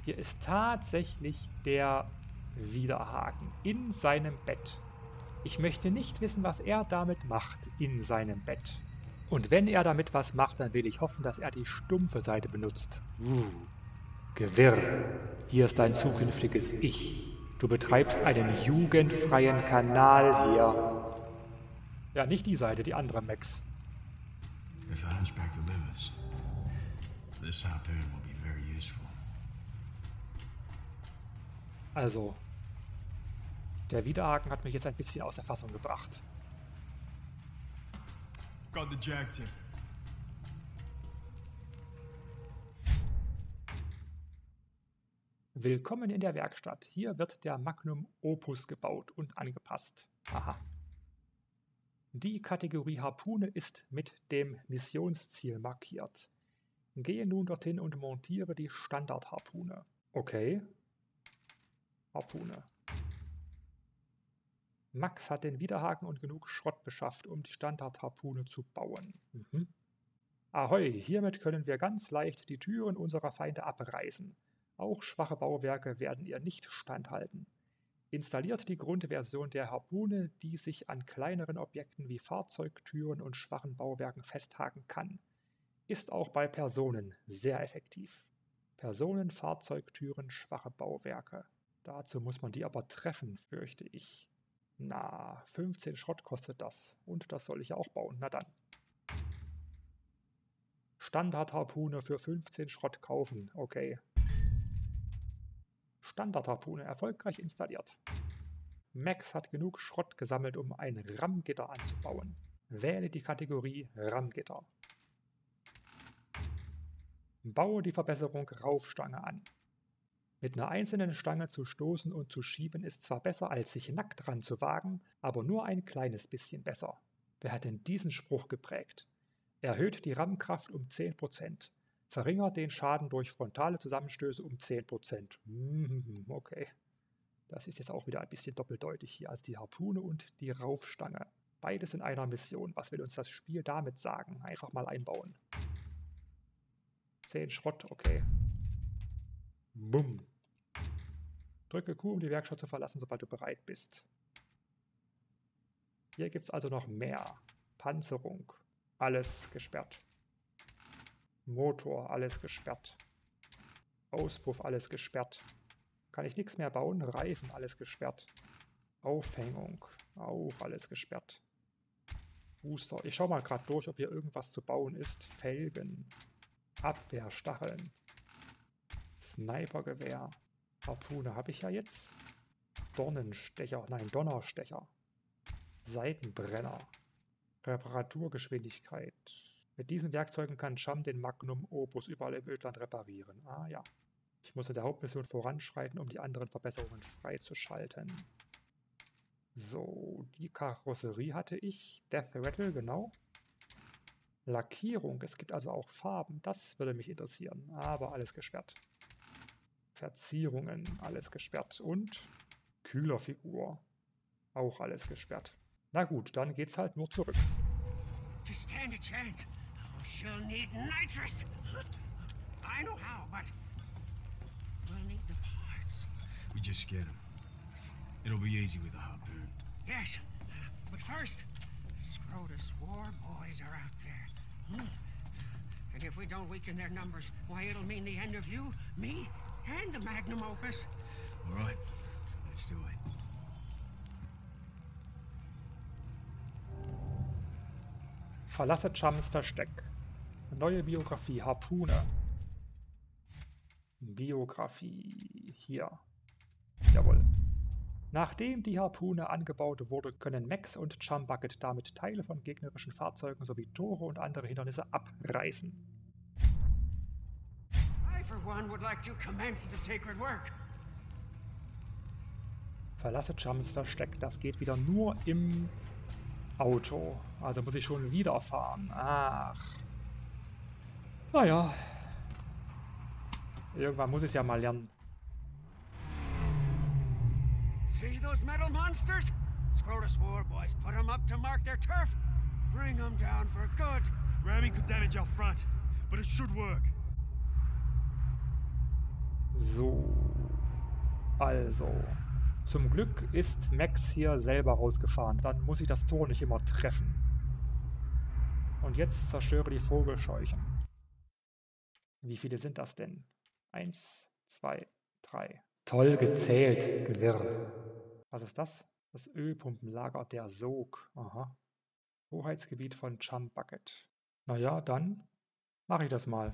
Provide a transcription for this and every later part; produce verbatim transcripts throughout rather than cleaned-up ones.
Hier ist tatsächlich der Widerhaken in seinem Bett. Ich möchte nicht wissen, was er damit macht in seinem Bett. Und wenn er damit was macht, dann will ich hoffen, dass er die stumpfe Seite benutzt. Uh, Gewirr. Hier ist dein zukünftiges Ich. Du betreibst einen jugendfreien Kanal hier. Ja, nicht die Seite, die andere, Max. If the hunchback delivers, this harpoon will be very useful. Also, der Widerhaken hat mich jetzt ein bisschen aus der Fassung gebracht. Got the jag tip. Willkommen in der Werkstatt. Hier wird der Magnum Opus gebaut und angepasst. Aha. Die Kategorie Harpune ist mit dem Missionsziel markiert. Gehe nun dorthin und montiere die Standardharpune. Okay. Harpune. Max hat den Widerhaken und genug Schrott beschafft, um die Standardharpune zu bauen. Mhm. Ahoi, hiermit können wir ganz leicht die Türen unserer Feinde abreißen. Auch schwache Bauwerke werden ihr nicht standhalten. Installiert die Grundversion der Harpune, die sich an kleineren Objekten wie Fahrzeugtüren und schwachen Bauwerken festhaken kann. Ist auch bei Personen sehr effektiv. Personen, Fahrzeugtüren, schwache Bauwerke. Dazu muss man die aber treffen, fürchte ich. Na, fünfzehn Schrott kostet das. Und das soll ich ja auch bauen. Na dann. Standardharpune für fünfzehn Schrott kaufen. Okay. Standardharpune erfolgreich installiert. Max hat genug Schrott gesammelt, um ein Rammgitter anzubauen. Wähle die Kategorie Rammgitter. Baue die Verbesserung Raufstange an. Mit einer einzelnen Stange zu stoßen und zu schieben ist zwar besser, als sich nackt dran zu wagen, aber nur ein kleines bisschen besser. Wer hat denn diesen Spruch geprägt? Erhöht die Rammkraft um zehn Prozent. Verringert den Schaden durch frontale Zusammenstöße um zehn Prozent. Okay. Das ist jetzt auch wieder ein bisschen doppeldeutig hier als die Harpune und die Raufstange. Beides in einer Mission. Was will uns das Spiel damit sagen? Einfach mal einbauen. zehn Schrott, okay. Bumm. Drücke Q, um die Werkstatt zu verlassen, sobald du bereit bist. Hier gibt es also noch mehr. Panzerung. Alles gesperrt. Motor, alles gesperrt. Auspuff, alles gesperrt. Kann ich nichts mehr bauen? Reifen, alles gesperrt. Aufhängung, auch alles gesperrt. Booster. Ich schaue mal gerade durch, ob hier irgendwas zu bauen ist. Felgen. Abwehrstacheln. Snipergewehr. Harpune habe ich ja jetzt. Dornenstecher, nein, Donnerstecher. Seitenbrenner. Reparaturgeschwindigkeit. Mit diesen Werkzeugen kann Cham den Magnum Opus überall im Ödland reparieren. Ah ja. Ich muss in der Hauptmission voranschreiten, um die anderen Verbesserungen freizuschalten. So, die Karosserie hatte ich. Death Rattle, genau. Lackierung, es gibt also auch Farben. Das würde mich interessieren, aber alles gesperrt. Verzierungen, alles gesperrt. Und Kühlerfigur, auch alles gesperrt. Na gut, dann geht's halt nur zurück. To stand a chance, she'll need nitrous. I know how, but we'll need the parts. We just get them. It'll be easy with the harpoon. Yes, but first, Scrotus war boys are out there. Hmm. And if we don't weaken their numbers, why, it'll mean the end of you, me, and the Magnum Opus. All right, let's do it. Verlasse Chams Versteck. Neue Biografie, Harpune. Biografie, hier. Jawohl. Nachdem die Harpune angebaut wurde, können Max und Chum Bucket damit Teile von gegnerischen Fahrzeugen sowie Tore und andere Hindernisse abreißen. I, for one, would like to commence the sacred work. Verlasse Chums Versteck. Das geht wieder nur im Auto. Also muss ich schon wieder fahren. Ach. Naja. Irgendwann muss ich es ja mal lernen. See those metal monsters? Scrotus war boys put them up to mark their turf. Bring them down for good. Ramming could damage our front, but it should work. So. Also. Zum Glück ist Max hier selber rausgefahren. Dann muss ich das Tor nicht immer treffen. Und jetzt zerstöre die Vogelscheuchen. Wie viele sind das denn? Eins, zwei, drei. Toll gezählt, Gewirr. Was ist das? Das Ölpumpenlager der Sog. Aha. Hoheitsgebiet von Chumbucket. Naja, dann mache ich das mal.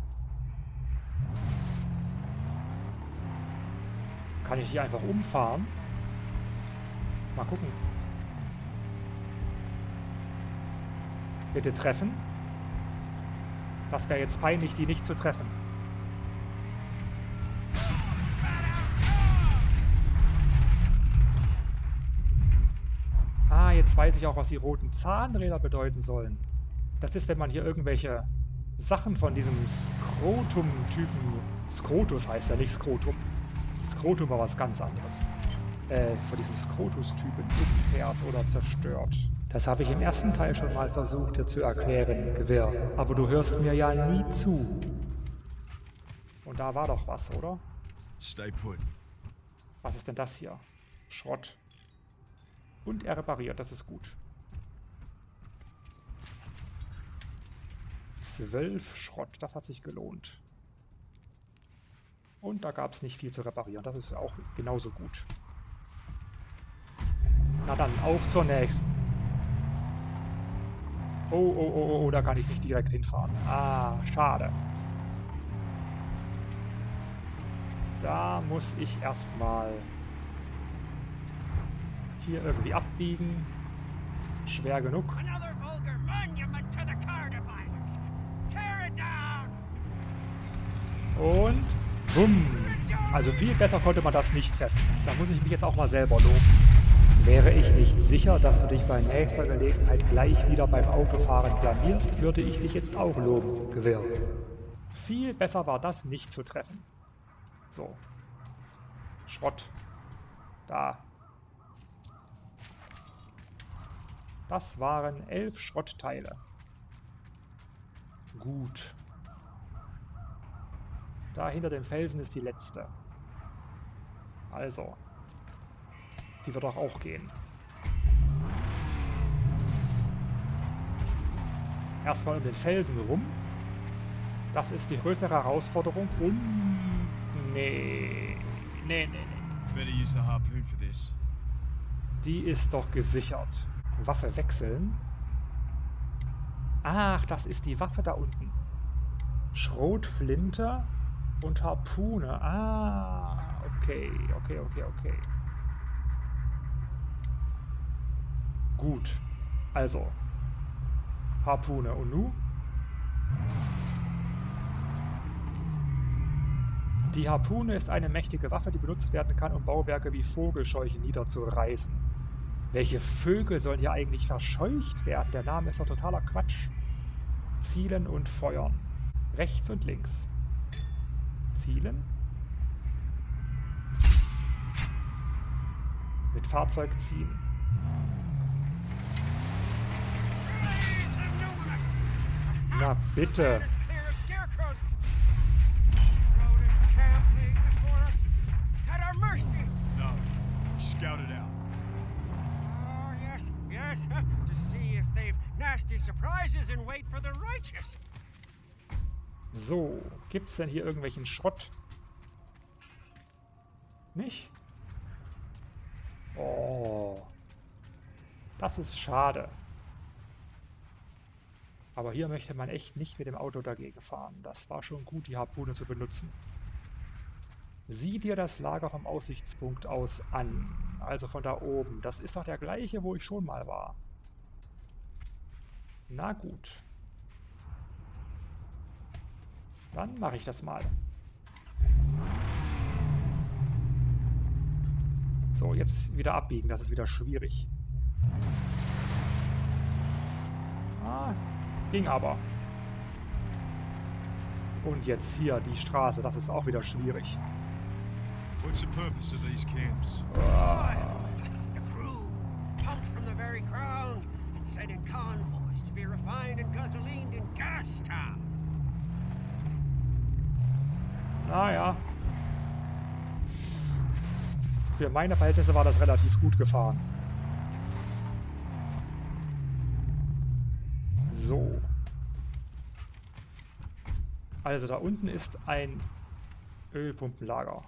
Kann ich hier einfach umfahren? Mal gucken. Bitte treffen. Das wäre jetzt peinlich, die nicht zu treffen. Ah, jetzt weiß ich auch, was die roten Zahnräder bedeuten sollen. Das ist, wenn man hier irgendwelche Sachen von diesem Skrotum-Typen... Skrotus heißt ja, nicht Skrotum. Skrotum war was ganz anderes. Äh, von diesem Skrotus-Typen umfährt oder zerstört. Das habe ich im ersten Teil schon mal versucht, dir zu erklären, Gewirr. Aber du hörst mir ja nie zu. Und da war doch was, oder? Stay put. Was ist denn das hier? Schrott. Und er repariert, das ist gut. Zwölf Schrott, das hat sich gelohnt. Und da gab es nicht viel zu reparieren, das ist auch genauso gut. Na dann, auf zur nächsten. Oh, oh, oh, oh, da kann ich nicht direkt hinfahren. Ah, schade. Da muss ich erstmal hier irgendwie abbiegen. Schwer genug. Und bumm. Also viel besser konnte man das nicht treffen. Da muss ich mich jetzt auch mal selber loben. Wäre ich nicht sicher, dass du dich bei nächster Gelegenheit gleich wieder beim Autofahren blamierst, würde ich dich jetzt auch loben, Gewirr. Viel besser war das nicht zu treffen. So. Schrott. Da. Das waren elf Schrottteile. Gut. Da hinter dem Felsen ist die letzte. Also. Die wird doch auch gehen. Erstmal um den Felsen rum. Das ist die größere Herausforderung. Und... Nee. Nee, nee, nee. Better use the harpoon for this. Die ist doch gesichert. Waffe wechseln. Ach, das ist die Waffe da unten. Schrotflinte und Harpune. Ah, okay, okay, okay, okay. Gut. Also. Harpune. Und nu? Die Harpune ist eine mächtige Waffe, die benutzt werden kann, um Bauwerke wie Vogelscheuchen niederzureißen. Welche Vögel sollen hier eigentlich verscheucht werden? Der Name ist doch totaler Quatsch. Zielen und feuern. Rechts und links. Zielen. Mit Fahrzeug ziehen. Na bitte. No. Scout it out. Oh, yes, yes, to see if they've nasty surprises and wait for the righteous. So, gibt's denn hier irgendwelchen Schrott? Nicht? Oh. Das ist schade. Aber hier möchte man echt nicht mit dem Auto dagegen fahren. Das war schon gut, die Harpune zu benutzen. Sieh dir das Lager vom Aussichtspunkt aus an. Also von da oben. Das ist doch der gleiche, wo ich schon mal war. Na gut. Dann mache ich das mal. So, jetzt wieder abbiegen. Das ist wieder schwierig. Ah, ging aber. Und jetzt hier die Straße. Das ist auch wieder schwierig. What's the purpose of these camps? The crew, pumped from the very ground and sent in convoys to be refined and gasolined in Gastown. Naja, Für meine Verhältnisse war das relativ gut gefahren. So. Also da unten ist ein Ölpumpenlager.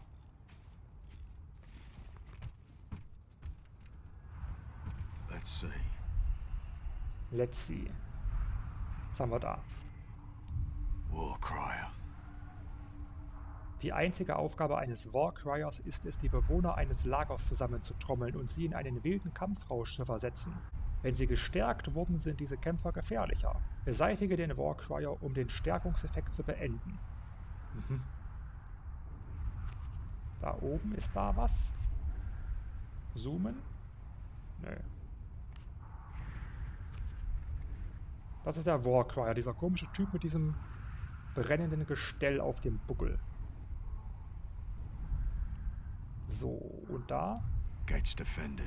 Let's see. Let's see. Was haben wir da? Warcrier. Die einzige Aufgabe eines Warcriers ist es, die Bewohner eines Lagers zusammenzutrommeln und sie in einen wilden Kampfrausch zu versetzen. Wenn sie gestärkt wurden, sind diese Kämpfer gefährlicher. Beseitige den Warcrier, um den Stärkungseffekt zu beenden. Mhm. Da oben ist da was? Zoomen? Nö. Das ist der Warcrier, dieser komische Typ mit diesem brennenden Gestell auf dem Buckel. So, und da? Gates defended.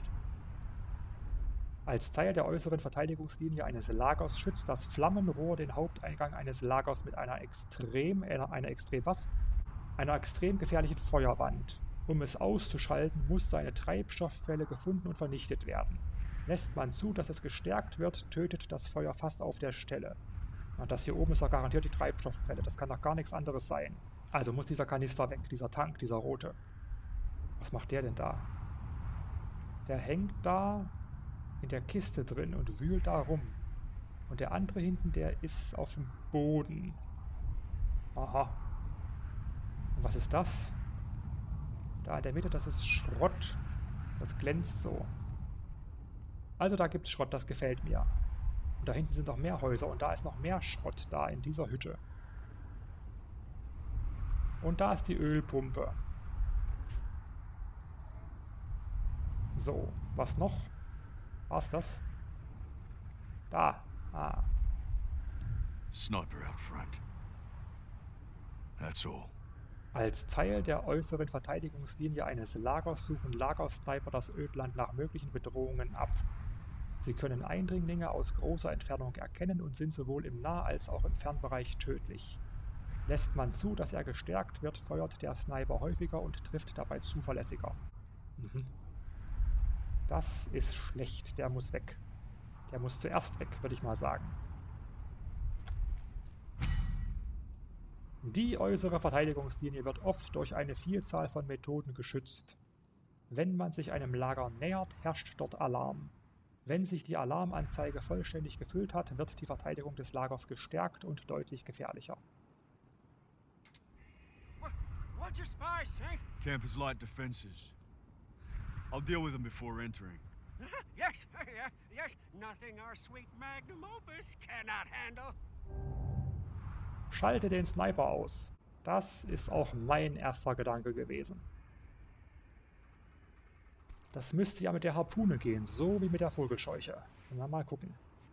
Als Teil der äußeren Verteidigungslinie eines Lagers schützt das Flammenrohr den Haupteingang eines Lagers mit einer extrem, einer, einer extrem was? Einer extrem gefährlichen Feuerwand. Um es auszuschalten, muss seine Treibstoffquelle gefunden und vernichtet werden. Lässt man zu, dass es gestärkt wird, tötet das Feuer fast auf der Stelle. Und das hier oben ist doch garantiert die Treibstoffquelle. Das kann doch gar nichts anderes sein. Also muss dieser Kanister weg, dieser Tank, dieser rote. Was macht der denn da? Der hängt da in der Kiste drin und wühlt da rum. Und der andere hinten, der ist auf dem Boden. Aha. Und was ist das? Da in der Mitte, das ist Schrott. Das glänzt so. Also da gibt es Schrott, das gefällt mir. Und da hinten sind noch mehr Häuser und da ist noch mehr Schrott da in dieser Hütte. Und da ist die Ölpumpe. So, was noch? Was das? Da. Ah. Sniper out front. That's all. Als Teil der äußeren Verteidigungslinie eines Lagers suchen Lagersniper das Ödland nach möglichen Bedrohungen ab. Sie können Eindringlinge aus großer Entfernung erkennen und sind sowohl im Nah- als auch im Fernbereich tödlich. Lässt man zu, dass er gestärkt wird, feuert der Sniper häufiger und trifft dabei zuverlässiger. Mhm. Das ist schlecht, der muss weg. Der muss zuerst weg, würde ich mal sagen. Die äußere Verteidigungslinie wird oft durch eine Vielzahl von Methoden geschützt. Wenn man sich einem Lager nähert, herrscht dort Alarm. Wenn sich die Alarmanzeige vollständig gefüllt hat, wird die Verteidigung des Lagers gestärkt und deutlich gefährlicher. What's your spies, Saint? Camp is light defenses. I'll deal with them before entering. Yes, yes, yes. Nothing our sweet magnum opus cannot handle. Schalte den Sniper aus. Das ist auch mein erster Gedanke gewesen. Das müsste ja mit der Harpune gehen, so wie mit der Vogelscheuche. Na, mal gucken.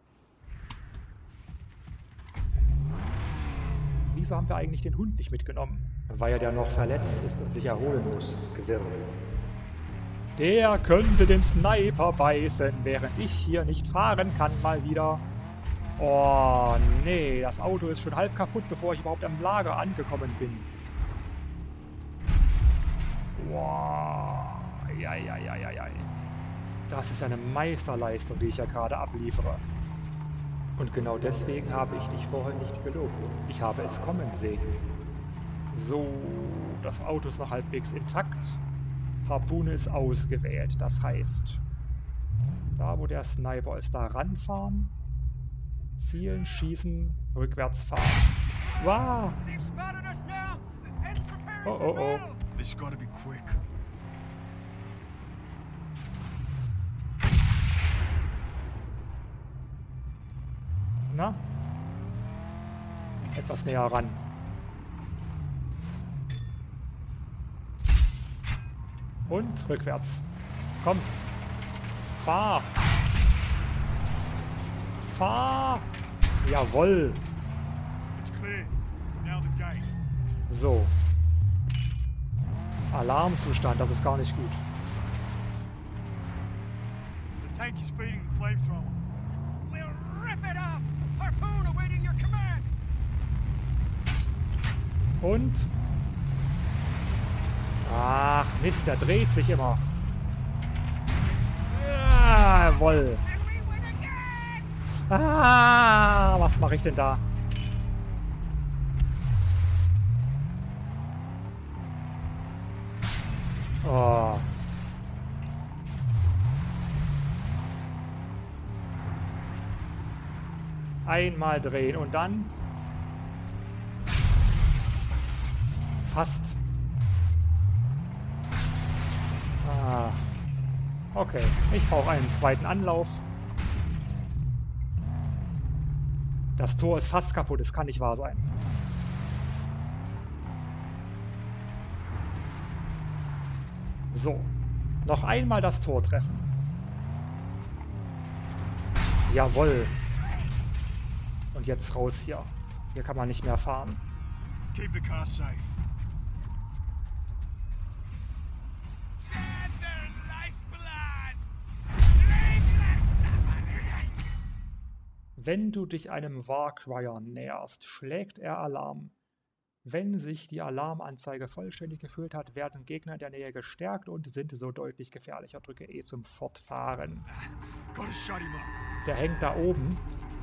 Wieso haben wir eigentlich den Hund nicht mitgenommen? Weil der noch verletzt ist und sich erholen muss. Gewirr. Der könnte den Sniper beißen, während ich hier nicht fahren kann mal wieder. Oh, nee, das Auto ist schon halb kaputt, bevor ich überhaupt am Lager angekommen bin. Wow. Ja, ja, ja, ja, ja. Das ist eine Meisterleistung, die ich ja gerade abliefere. Und genau deswegen habe ich dich vorher nicht gelobt. Ich habe es kommen sehen. So, das Auto ist noch halbwegs intakt. Harpune ist ausgewählt. Das heißt, da wo der Sniper ist, da ranfahren. Zielen, schießen, rückwärts fahren. Wow! Oh, oh, oh. This gotta be quick. Na? Etwas näher ran. Und rückwärts. Komm. Fahr. Fahr. Jawohl. It's clear. Now the gate. So. Alarmzustand, das ist gar nicht gut. The tank is speeding the flamethrower. We'll rip it off. Harpoon awaiting your command. Und? Ach, Mist, der dreht sich immer. Jawohl. Ah, was mache ich denn da? Oh. Einmal drehen und dann fast. Ah. Okay, ich brauche einen zweiten Anlauf. Das Tor ist fast kaputt, es kann nicht wahr sein. So, noch einmal das Tor treffen. Jawohl. Und jetzt raus hier. Hier kann man nicht mehr fahren. Keep the car safe. Wenn du dich einem Warcryer näherst, schlägt er Alarm. Wenn sich die Alarmanzeige vollständig gefüllt hat, werden Gegner in der Nähe gestärkt und sind so deutlich gefährlicher. Drücke E zum Fortfahren. Der hängt da oben.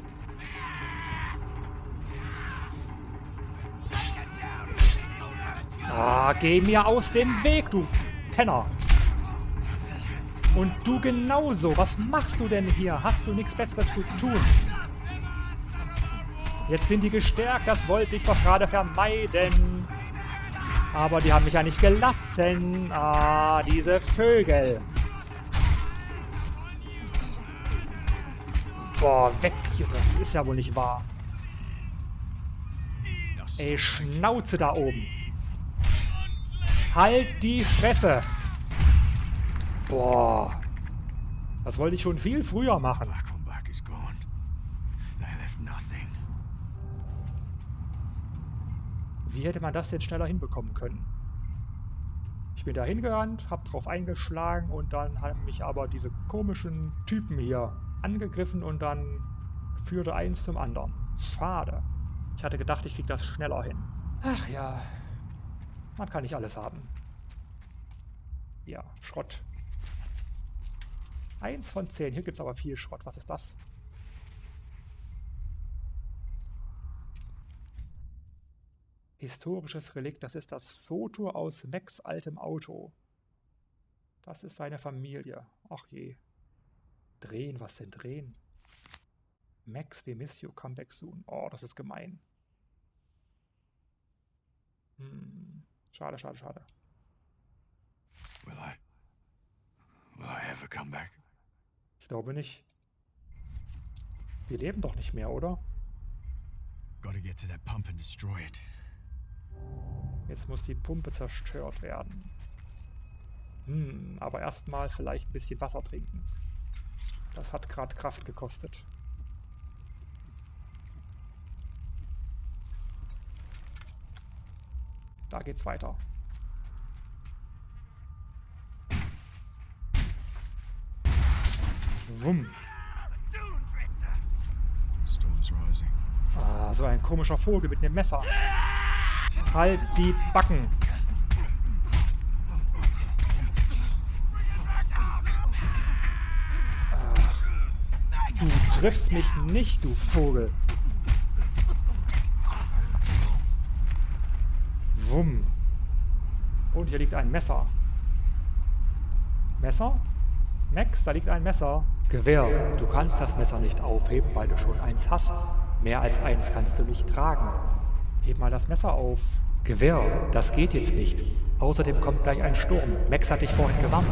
Ah, geh mir aus dem Weg, du Penner! Und du genauso. Was machst du denn hier? Hast du nichts Besseres zu tun? Jetzt sind die gestärkt, das wollte ich doch gerade vermeiden. Aber die haben mich ja nicht gelassen. Ah, diese Vögel. Boah, weg. Das ist ja wohl nicht wahr. Ey, Schnauze da oben. Halt die Fresse. Boah. Das wollte ich schon viel früher machen. Wie hätte man das denn schneller hinbekommen können? Ich bin da hingerannt, hab drauf eingeschlagen und dann haben mich aber diese komischen Typen hier angegriffen und dann führte eins zum anderen. Schade. Ich hatte gedacht, ich krieg das schneller hin. Ach ja, man kann nicht alles haben. Ja, Schrott. Eins von zehn. Hier gibt es aber viel Schrott. Was ist das? Historisches Relikt. Das ist das Foto aus Max altem Auto. Das ist seine Familie. Ach je. Drehen. Was denn drehen? Max, we miss you. Come back soon. Oh, das ist gemein. Hm. Schade, schade, schade. Will I? Will I ever come back? Ich glaube nicht. Wir leben doch nicht mehr, oder? Gotta get to that pump and destroy it. Jetzt muss die Pumpe zerstört werden. Hm, aber erstmal vielleicht ein bisschen Wasser trinken. Das hat gerade Kraft gekostet. Da geht's weiter. Wumm. Ah, so ein komischer Vogel mit einem Messer. Halt die Backen. Ach, du triffst mich nicht, du Vogel. Wumm. Und hier liegt ein Messer. Messer? Max, da liegt ein Messer. Gewehr, du kannst das Messer nicht aufheben, weil du schon eins hast. Mehr als eins kannst du nicht tragen. Heb mal das Messer auf. Gewehr, das geht jetzt nicht. Außerdem kommt gleich ein Sturm. Max hat dich vorhin gewarnt.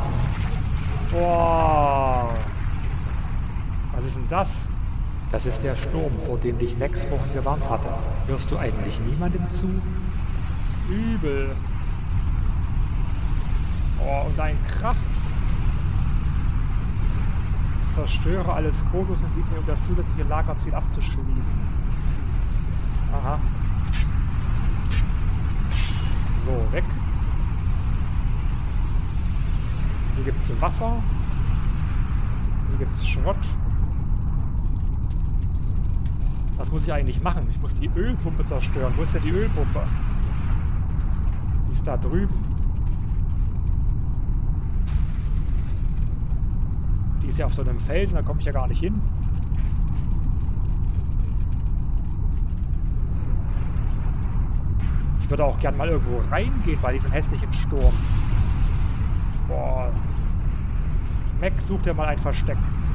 Boah. Was ist denn das? Das ist der Sturm, vor dem dich Max vorhin gewarnt hatte. Hörst du eigentlich niemandem zu? Übel. Oh, und ein Krach. Zerstöre alles Kronos-Insignien, um das zusätzliche Lagerziel abzuschließen. Aha. So, weg. Hier gibt es Wasser. Hier gibt es Schrott. Was muss ich eigentlich machen? Ich muss die Ölpumpe zerstören. Wo ist denn die Ölpumpe? Die ist da drüben. Die Die ist ja auf so einem Felsen, da komme ich ja gar nicht hin. Ich würde auch gern mal irgendwo reingehen bei diesem hässlichen Sturm. Boah. Max, such dir mal ein Versteck.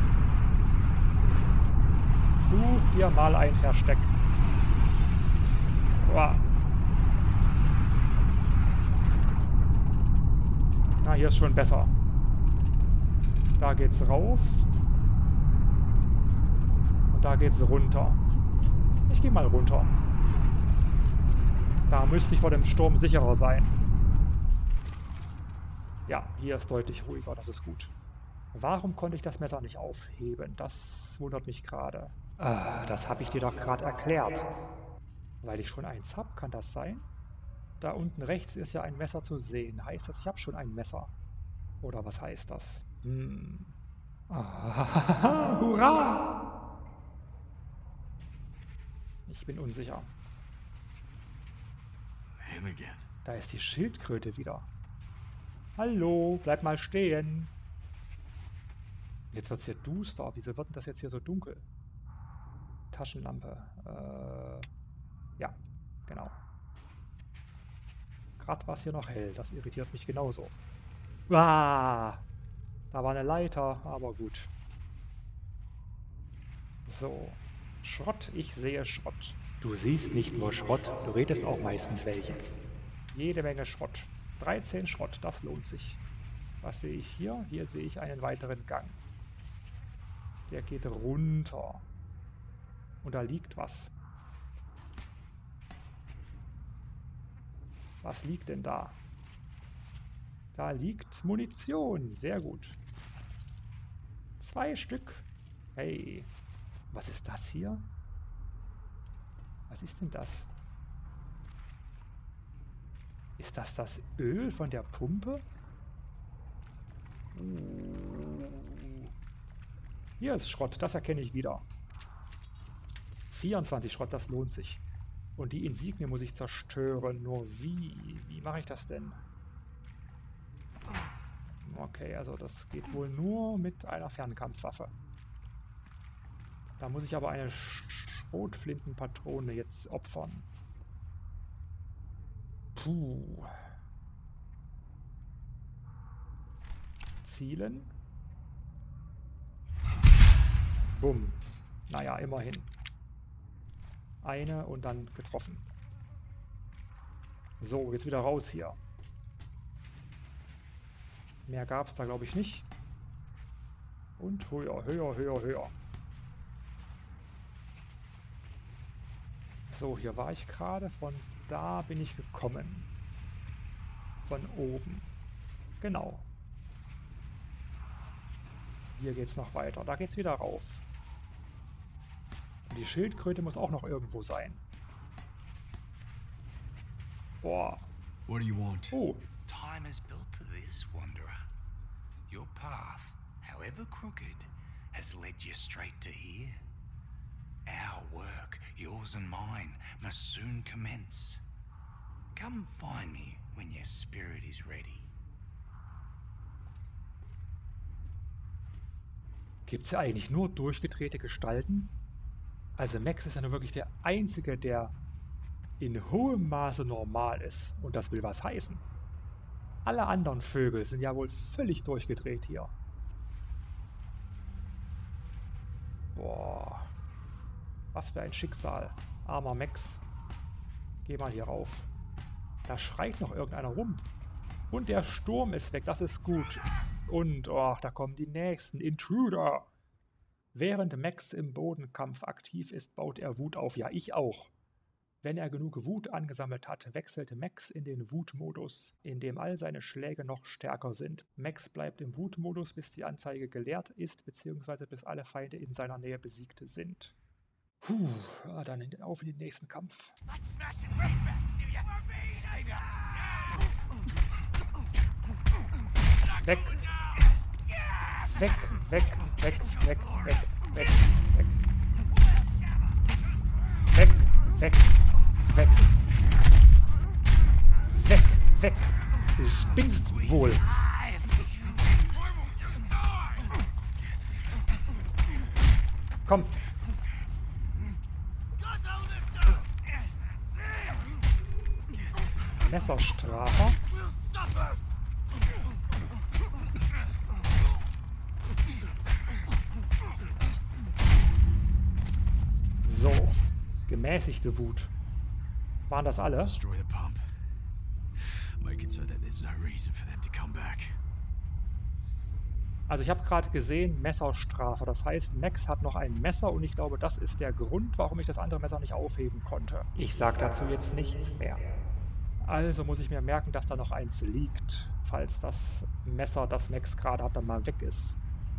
Such dir mal ein Versteck. Boah. Na, hier ist schon besser. Da geht's rauf. Und da geht's runter. Ich gehe mal runter. Da müsste ich vor dem Sturm sicherer sein. Ja, hier ist deutlich ruhiger, das ist gut. Warum konnte ich das Messer nicht aufheben? Das wundert mich gerade. Ah, das habe ich dir doch gerade erklärt. Weil ich schon eins habe, kann das sein? Da unten rechts ist ja ein Messer zu sehen. Heißt das, ich habe schon ein Messer? Oder was heißt das? Hm. Ah, hurra! Ich bin unsicher. Him again. Da ist die Schildkröte wieder. Hallo, bleib mal stehen. Jetzt wird es hier duster. Wieso wird denn das jetzt hier so dunkel? Taschenlampe. Äh, ja, genau. Gerade war es hier noch hell. Das irritiert mich genauso. Ah, da war eine Leiter, aber gut. So. Schrott, ich sehe Schrott. Du siehst nicht nur Schrott, du redest auch meistens welche. Jede Menge Schrott. dreizehn Schrott, das lohnt sich. Was sehe ich hier? Hier sehe ich einen weiteren Gang. Der geht runter. Und da liegt was. Was liegt denn da? Da liegt Munition. Sehr gut. Zwei Stück. Hey. Was ist das hier? Was ist denn das? Ist das das Öl von der Pumpe? Uh. Hier ist Schrott, das erkenne ich wieder. vierundzwanzig Schrott, das lohnt sich. Und die Insigne muss ich zerstören. Nur wie? Wie mache ich das denn? Okay, also das geht wohl nur mit einer Fernkampfwaffe. Da muss ich aber eine Schrotflintenpatrone jetzt opfern. Puh. Zielen. Bumm. Naja, immerhin. Eine und dann getroffen. So, jetzt wieder raus hier. Mehr gab es da, glaube ich, nicht. Und höher, höher, höher, höher. So, hier war ich gerade. Von da bin ich gekommen. Von oben. Genau. Hier geht es noch weiter. Da geht es wieder rauf. Und die Schildkröte muss auch noch irgendwo sein. Boah. What do you want? Oh. Time is built to this, Wanderer. Your path, however crooked, has led you straight to here. Our work, yours and mine, must soon commence. Come find me when your spirit is ready. Gibt es ja eigentlich nur durchgedrehte Gestalten? Also Max ist ja nur wirklich der Einzige, der in hohem Maße normal ist. Und das will was heißen. Alle anderen Vögel sind ja wohl völlig durchgedreht hier. Boah. Was für ein Schicksal. Armer Max. Geh mal hier rauf. Da schreit noch irgendeiner rum. Und der Sturm ist weg. Das ist gut. Und, oh, da kommen die nächsten. Intruder. Während Max im Bodenkampf aktiv ist, baut er Wut auf. Ja, ich auch. Wenn er genug Wut angesammelt hat, wechselte Max in den Wutmodus, in dem all seine Schläge noch stärker sind. Max bleibt im Wutmodus, bis die Anzeige geleert ist, beziehungsweise bis alle Feinde in seiner Nähe besiegt sind. Puh, ja, dann auf in den nächsten Kampf. Weg! Weg, weg, weg, weg, weg, weg, weg. Weg, weg, weg. Weg, weg. Du spinnst wohl. Komm. Messerstrafer. So. Gemäßigte Wut. Waren das alle? Destroy the pump. Make it so that there's no reason for them to come back. Also ich habe gerade gesehen, Messerstrafe. Das heißt, Max hat noch ein Messer und ich glaube, das ist der Grund, warum ich das andere Messer nicht aufheben konnte. Ich sage dazu jetzt nichts mehr. Also muss ich mir merken, dass da noch eins liegt, falls das Messer, das Max gerade hat, dann mal weg ist.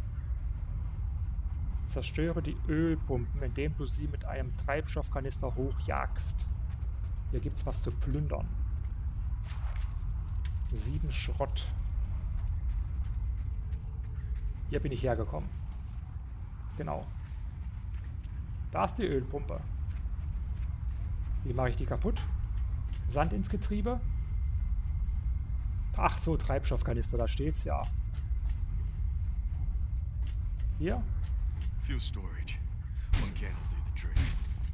Zerstöre die Ölpumpen, indem du sie mit einem Treibstoffkanister hochjagst. Hier gibt es was zu plündern. Sieben Schrott. Hier bin ich hergekommen. Genau. Da ist die Ölpumpe. Wie mache ich die kaputt? Sand ins Getriebe? Ach so, Treibstoffkanister, da steht's ja. Hier? Fuel storage. One can will do the trick.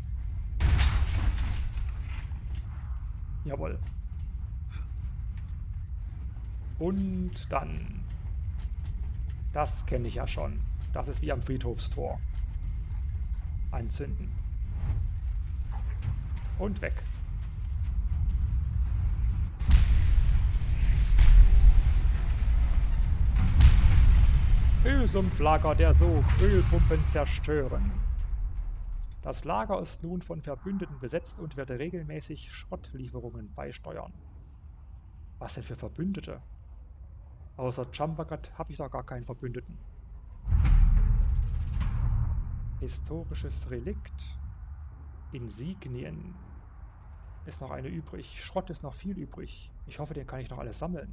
Jawohl. Und dann... Das kenne ich ja schon. Das ist wie am Friedhofstor. Anzünden. Und weg. Ölsumpflager der Sog. Ölpumpen zerstören. Das Lager ist nun von Verbündeten besetzt und wird regelmäßig Schrottlieferungen beisteuern. Was denn für Verbündete? Außer Chambagat habe ich da gar keinen Verbündeten. Historisches Relikt. Insignien. Ist noch eine übrig. Schrott ist noch viel übrig. Ich hoffe, den kann ich noch alles sammeln.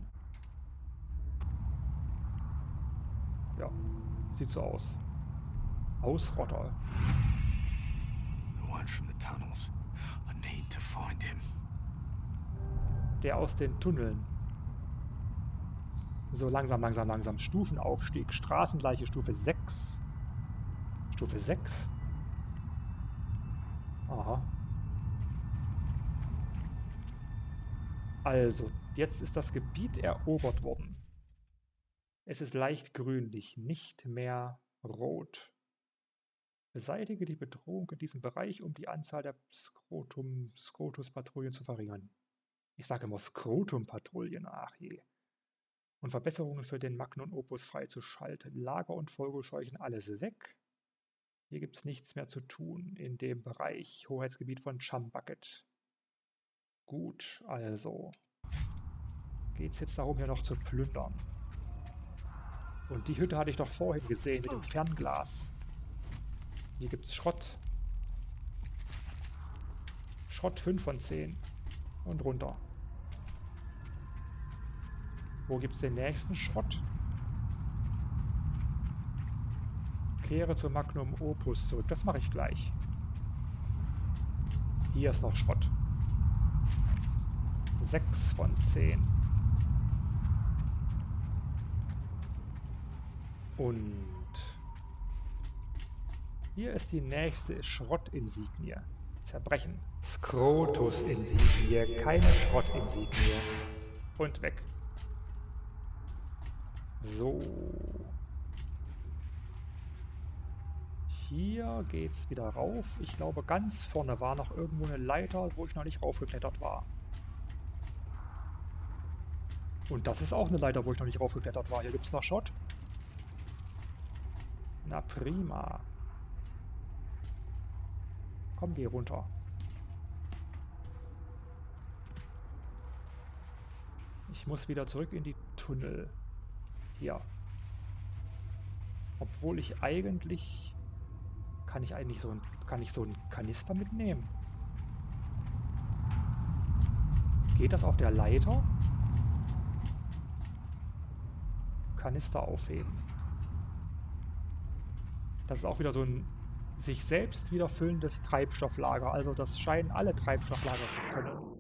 Ja, sieht so aus. Ausrotter. The one from the tunnels. I need to find him. Der aus den Tunneln. So, langsam, langsam, langsam. Stufenaufstieg. Straßenleiche Stufe sechs. Stufe sechs. Aha. Also, jetzt ist das Gebiet erobert worden. Es ist leicht grünlich, nicht mehr rot. Beseitige die Bedrohung in diesem Bereich, um die Anzahl der Skrotum, Skrotus-Patrouillen zu verringern. Ich sage immer Skrotum-Patrouillen, ach je. Und Verbesserungen für den Magnum Opus freizuschalten. Lager und Vogelscheuchen alles weg. Hier gibt es nichts mehr zu tun in dem Bereich. Hoheitsgebiet von Chambagat. Gut, also. Geht es jetzt darum, hier noch zu plündern. Und die Hütte hatte ich doch vorhin gesehen mit dem Fernglas. Hier gibt es Schrott. Schrott fünf von zehn. Und runter. Wo gibt es den nächsten Schrott? Kehre zum Magnum Opus zurück. Das mache ich gleich. Hier ist noch Schrott. sechs von zehn. Und hier ist die nächste Schrottinsignie. Zerbrechen. Skrotus-Insignie, keine Schrottinsignie. Und weg. So. Hier geht's wieder rauf. Ich glaube, ganz vorne war noch irgendwo eine Leiter, wo ich noch nicht raufgeklettert war. Und das ist auch eine Leiter, wo ich noch nicht raufgeklettert war. Hier gibt es noch Schrott. Na prima. Komm, geh runter. Ich muss wieder zurück in die Tunnel. Hier. Obwohl ich eigentlich... Kann ich eigentlich so ein... Kann ich so einen Kanister mitnehmen? Geht das auf der Leiter? Kanister aufheben. Das ist auch wieder so ein sich selbst wieder füllendes Treibstofflager. Also das scheinen alle Treibstofflager zu können.